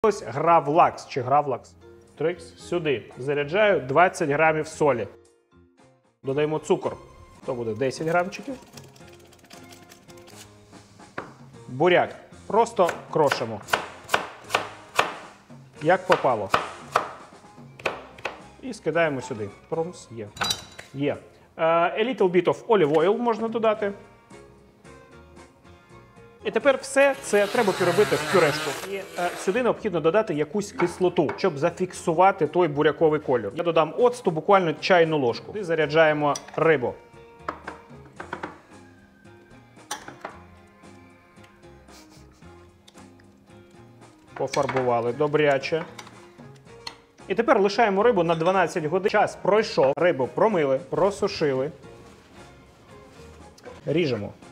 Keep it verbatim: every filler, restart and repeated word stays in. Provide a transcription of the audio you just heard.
Ось Гравлакс чи Гравлакс. Трикс. Сюди заряджаю двадцять грамів солі. Додаємо цукор. То буде десять грамчиків. Буряк. Просто крошимо. Як попало. І скидаємо сюди. Промс. Є. Є. A little bit of olive oil можна додати. І тепер все це треба перебити в пюрешку. І е, сюди необхідно додати якусь кислоту, щоб зафіксувати той буряковий колір. Я додам оцту, буквально чайну ложку. І заряджаємо рибу. Пофарбували добряче. І тепер лишаємо рибу на дванадцять годин. Час пройшов. Рибу промили, просушили. Ріжемо.